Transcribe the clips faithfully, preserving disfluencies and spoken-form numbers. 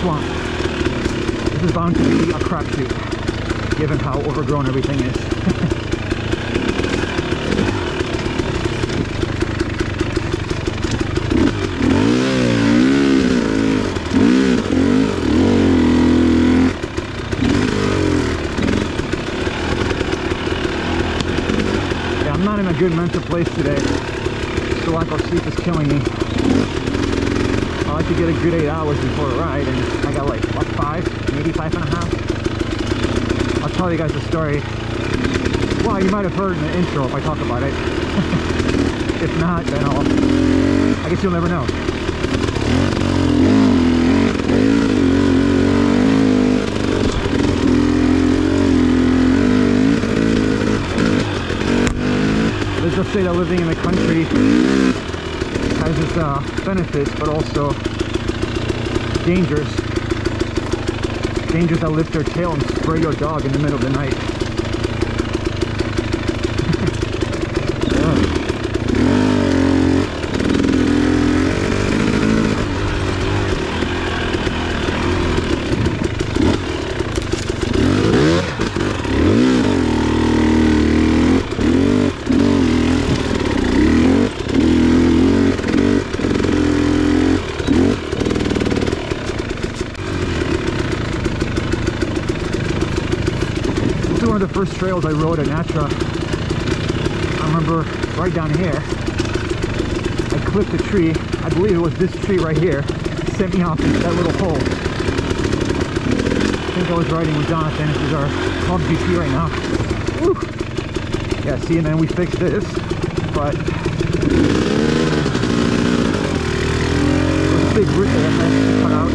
swamp. This is bound to be a crapshoot, given how overgrown everything is. Yeah, I'm not in a good mental place today. The lack of sleep is killing me. I like to get a good eight hours before a ride, and I got like, what, five? Maybe five and a half? I'll tell you guys the story. Well, you might have heard in the intro if I talk about it. If not, then I'll... I guess you'll never know. Let's just say that living in the country has its uh, benefits, but also dangers. Dangers that lift their tail and spray your dog in the middle of the night. One of the first trails I rode at Natra. I remember right down here, I clipped a tree. I believe it was this tree right here. Sent me off into that little hole. I think I was riding with Jonathan. This is our Club G T right now. Woo. Yeah, see, and then we fixed this, but there's a big root there that I had to cut out.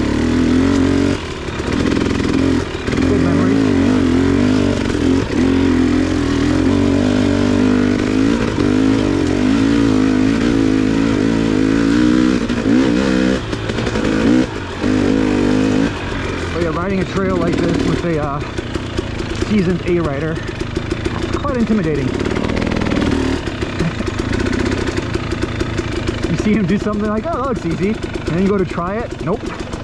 Good memories. Riding a trail like this with a uh, seasoned A-rider, quite intimidating. You see him do something like, oh, that looks easy, and then you go to try it, nope.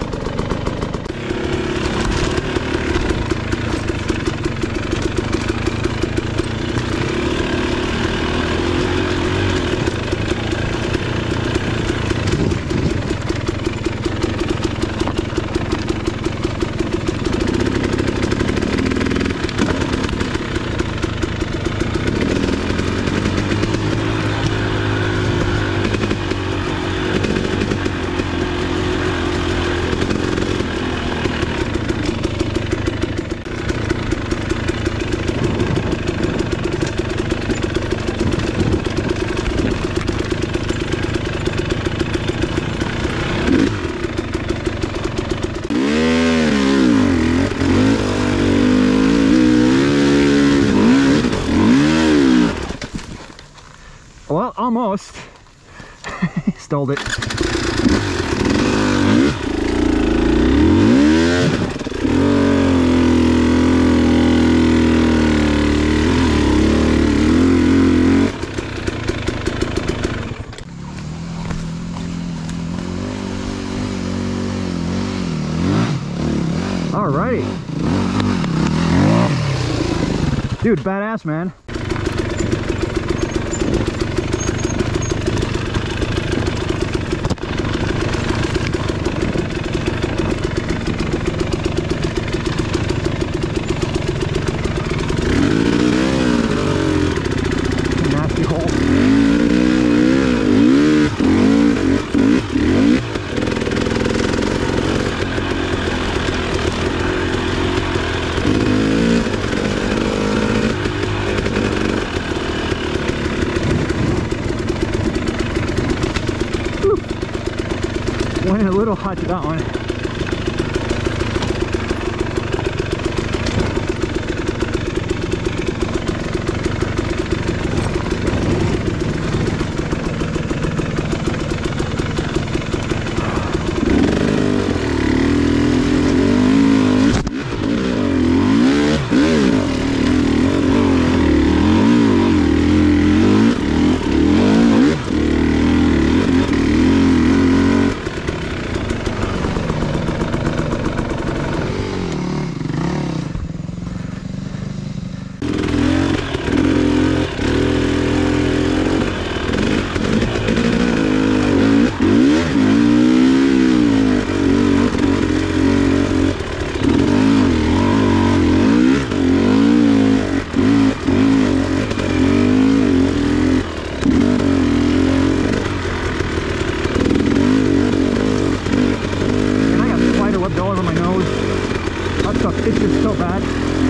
Well, almost. Stalled it. Alrighty. Dude, badass, man. Went a little hot to that one. is so bad.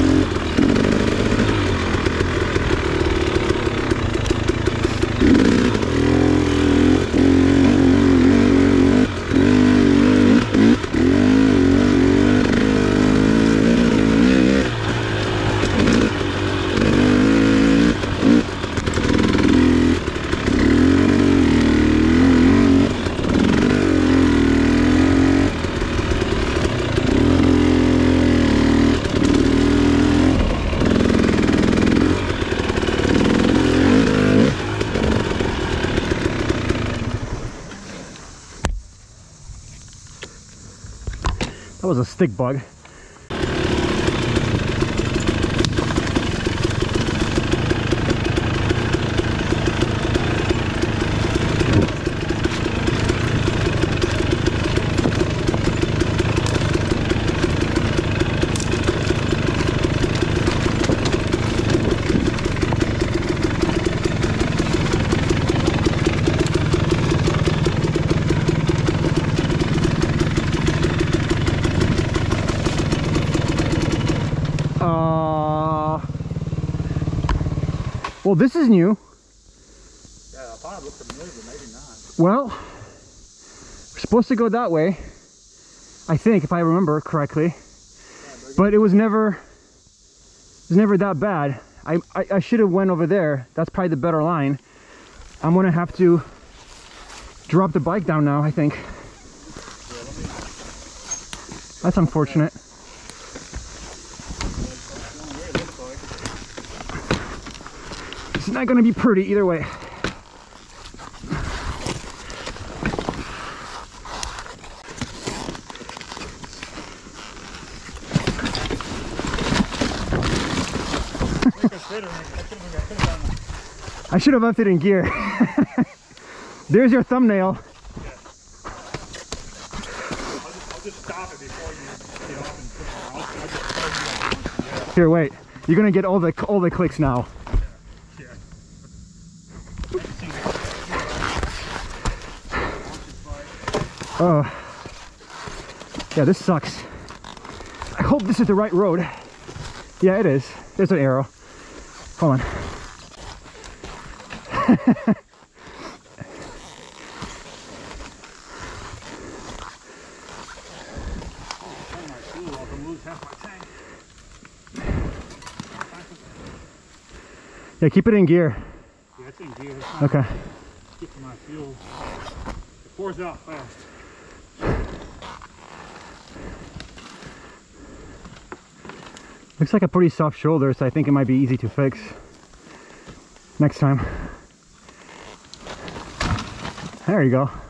That was a stick bug. Well, this is new. Yeah, I thought it looked familiar, but maybe not. Well, we're supposed to go that way, I think, if I remember correctly. Yeah, but it was never, it was never that bad. I, I, I should have went over there. That's probably the better line. I'm gonna have to drop the bike down now, I think. That's unfortunate. It's not gonna be pretty either way. I should have left it in gear. There's your thumbnail. Yeah. I'll just, I'll just stop it before you get off and put it on. I'll, I'll just tell you that once. Here, wait. You're gonna get all the all the clicks now. Yeah. Oh. Yeah, this sucks. I hope this is the right road. Yeah, it is. There's an arrow. Hold on. Yeah, keep it in gear. Yeah, it's in gear. It's okay. Get to my fuel. It pours out fast. Looks like a pretty soft shoulder, so I think it might be easy to fix next time. There you go.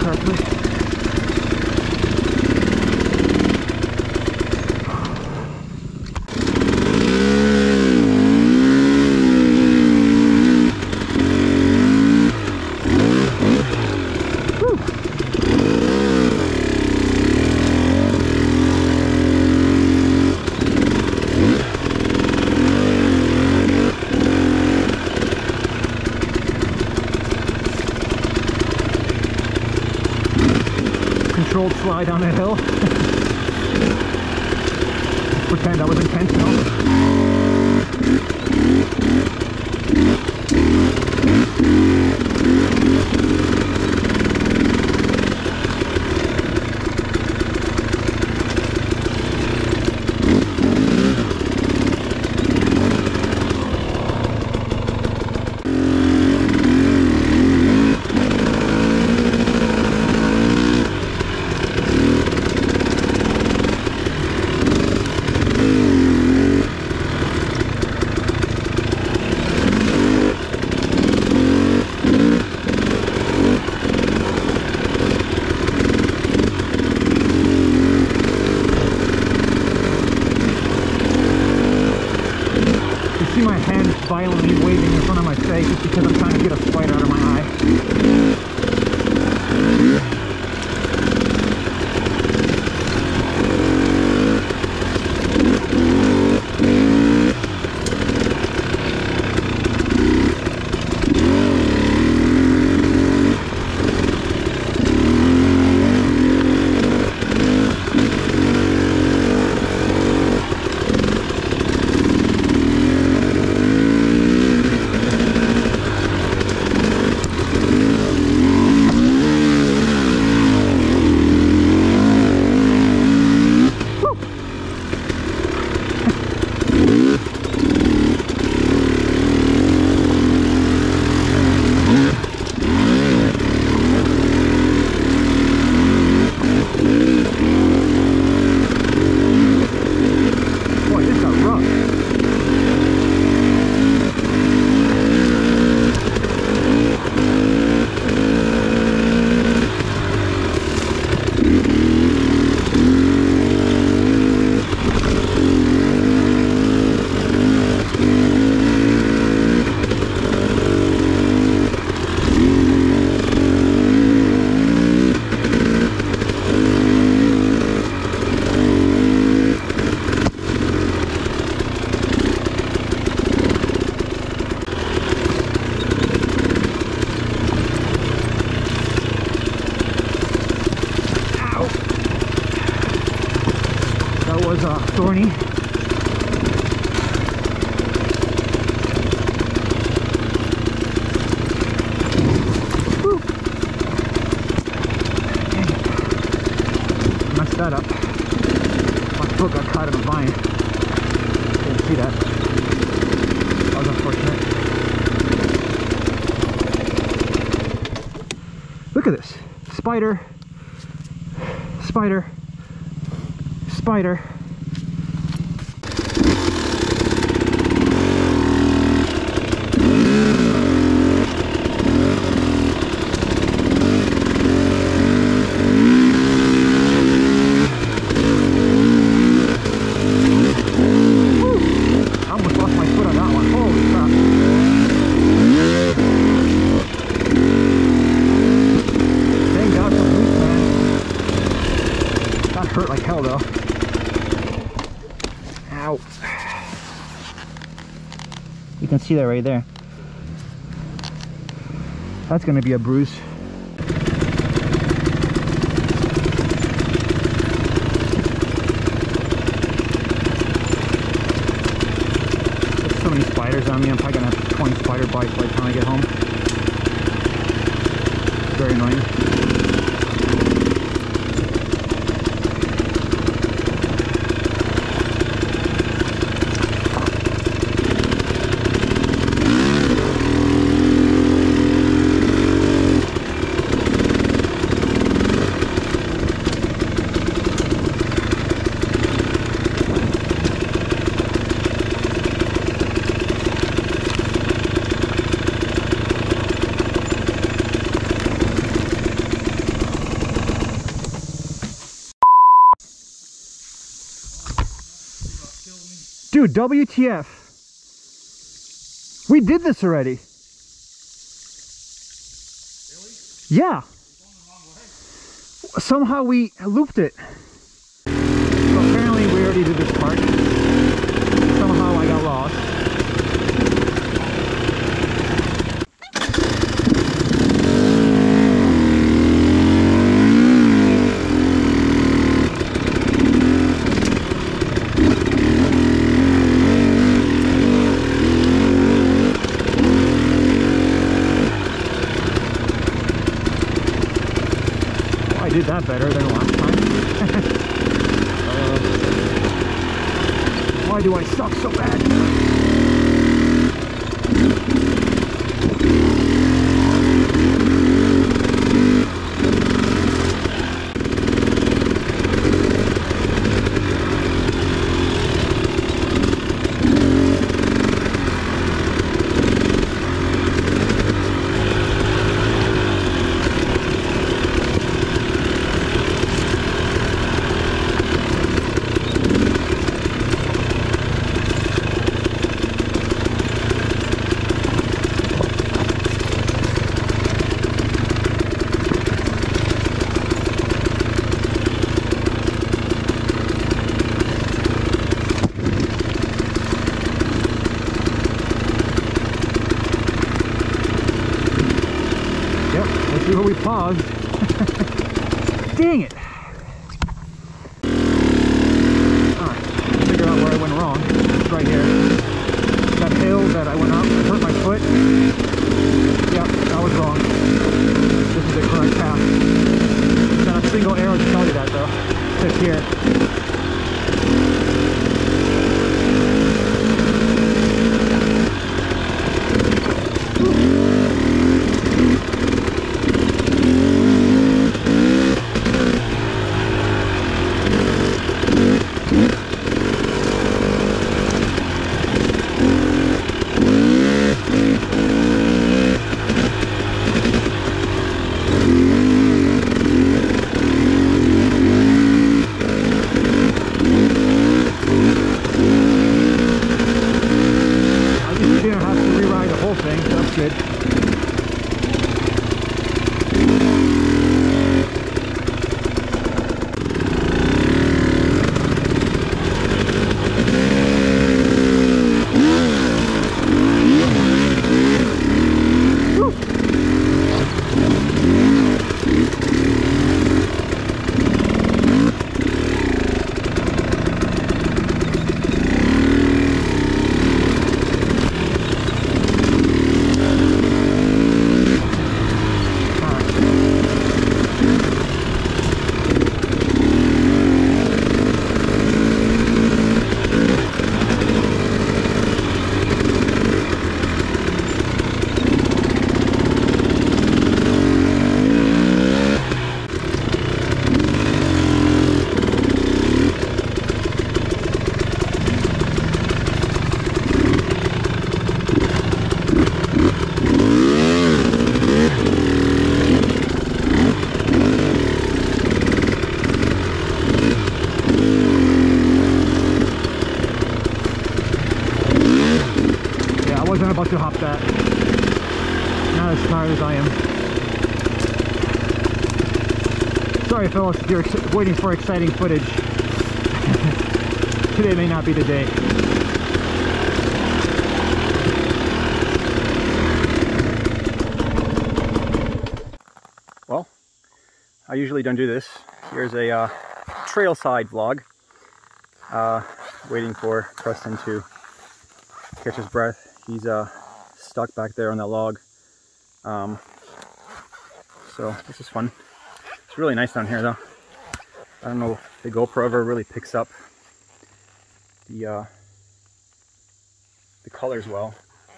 correctly. Controlled slide down that hill. Pretend that was intentional. See my hand violently waving in front of my face just because I'm trying to get a spider out of my eye. That was uh, thorny. Whew. Messed that up. My foot got caught in the vine. Didn't see that. That was unfortunate. Look at this. Spider. Spider. Spider. I almost lost my foot on that one. Holy crap. Thank God for boots, man. That hurt like hell though. Ow. You can see that right there. That's going to be a bruise. There's so many spiders on me. I'm probably going to have twenty spider bites by the time I get home. Very annoying. Dude, W T F. We did this already. Really? Yeah. You're going the wrong way. Somehow we looped it. So apparently we already did this part. Somehow I got lost. I did that better than last time. uh, why do I suck so bad? Let's see where we paused. Dang it! Alright, figure out where I went wrong. It's right here. That hill that I went up, I hurt my foot. Yep, I was wrong. This is the correct path. Got a single arrow to tell you that though. It's here. Good. About to hop that. Not as tired as I am. Sorry fellas, if you're waiting for exciting footage. Today may not be the day. Well, I usually don't do this. Here's a uh, trail side vlog. Uh, waiting for Preston to catch his breath. He's uh, stuck back there on that log. Um, so this is fun. It's really nice down here though. I don't know if the GoPro ever really picks up the, uh, the colors well,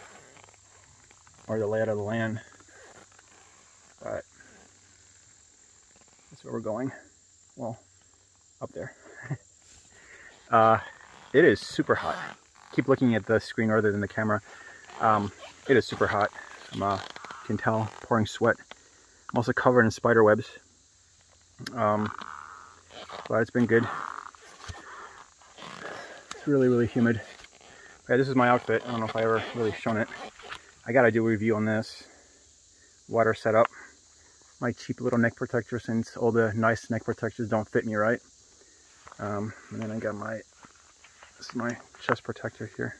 or the layout of the land. But that's where we're going. Well, up there. uh, it is super hot. Keep looking at the screen rather than the camera. Um, it is super hot. I'm, uh, you can tell, pouring sweat. I'm also covered in spider webs. Um, but it's been good. It's really, really humid. Okay, this is my outfit. I don't know if I ever really shown it. I gotta do a review on this. Water setup. My cheap little neck protector, since all the nice neck protectors don't fit me right. Um, and then I got my, this is my chest protector here.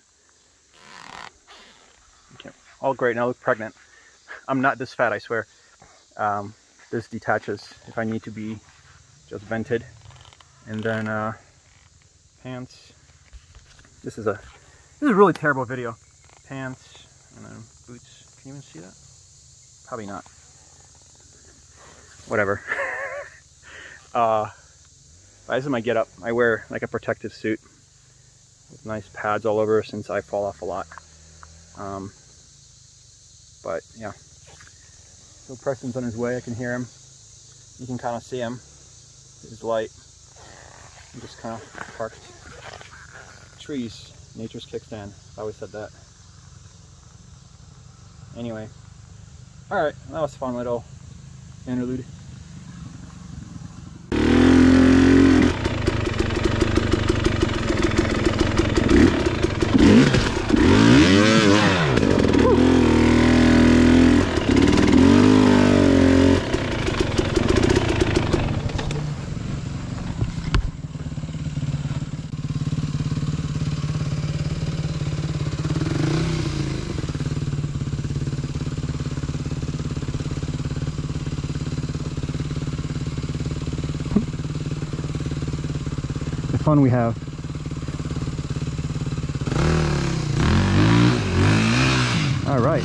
Okay, all great. Now I look pregnant. I'm not this fat, I swear. Um, this detaches if I need to be just vented. And then uh, pants. This is a this is a really terrible video. Pants and then boots. Can you even see that? Probably not. Whatever. uh, this is my getup. I wear like a protective suit with nice pads all over since I fall off a lot. Um, but yeah. So Preston's on his way. I can hear him. You can kind of see him. His light. I'm just kind of parked. Trees, nature's kickstand. I always said that. Anyway, all right, that was a fun little interlude. Fun we have. All right.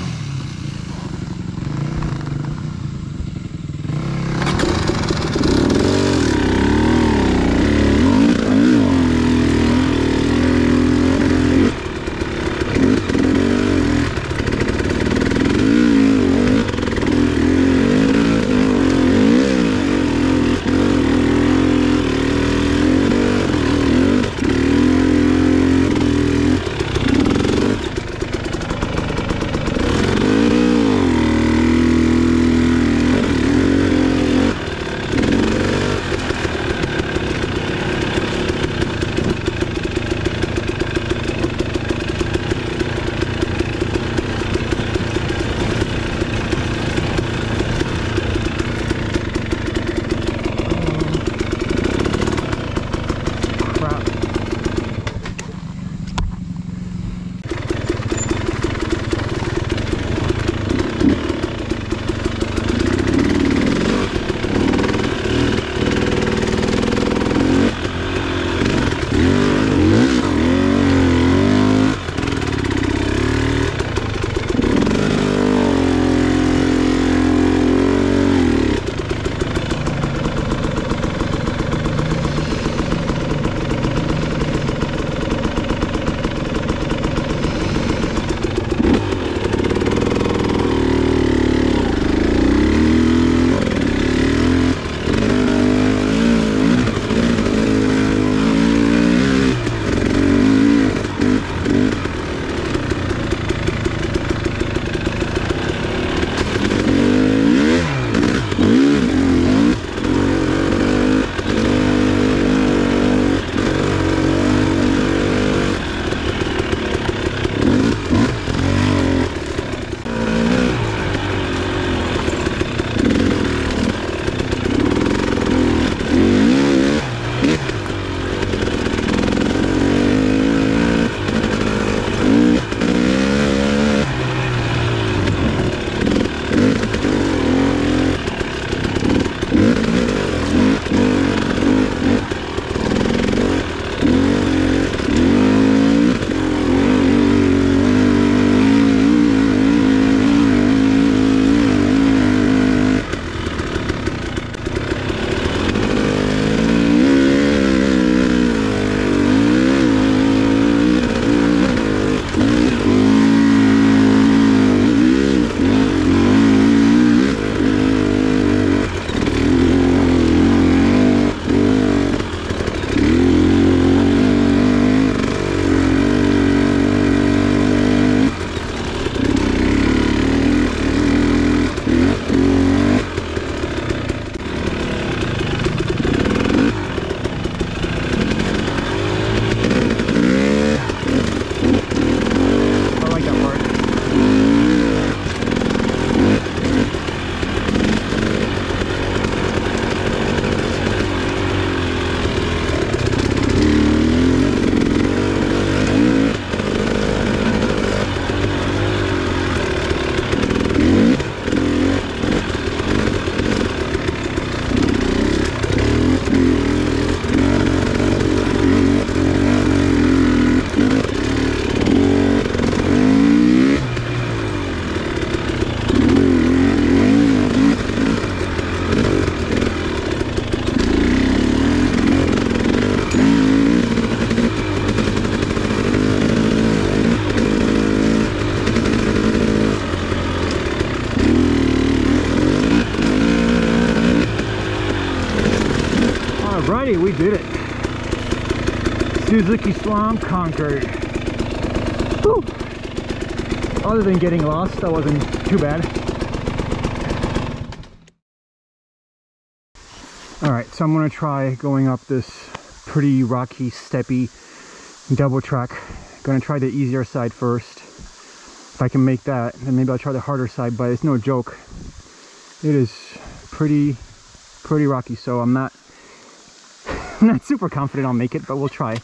Suzuki Swamp conquered. Whew. Other than getting lost, that wasn't too bad. Alright, so I'm going to try going up this pretty rocky, steppy double track. Going to try the easier side first. If I can make that, then maybe I'll try the harder side, but it's no joke. It is pretty, pretty rocky, so I'm not, I'm not super confident I'll make it, but we'll try.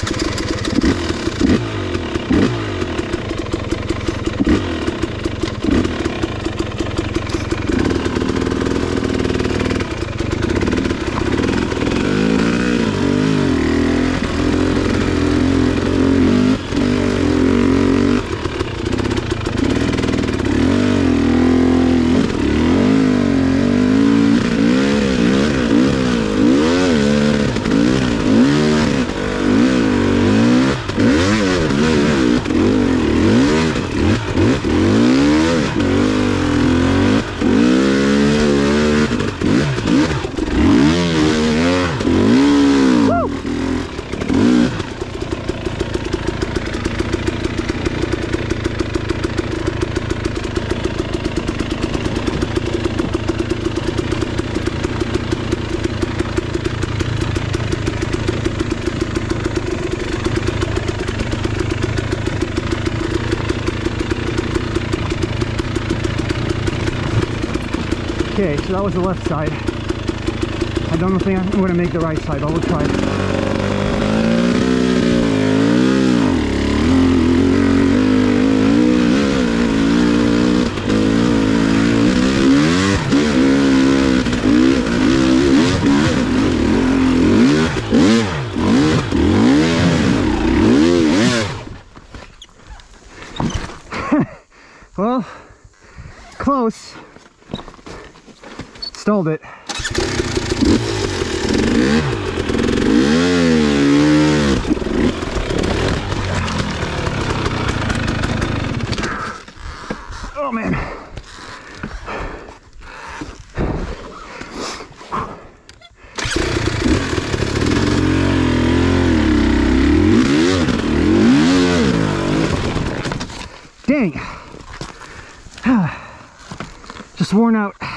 Okay, so that was the left side. I don't think I'm going to make the right side, but we'll try. Well, close. Stalled it. Oh man. Dang. Just worn out.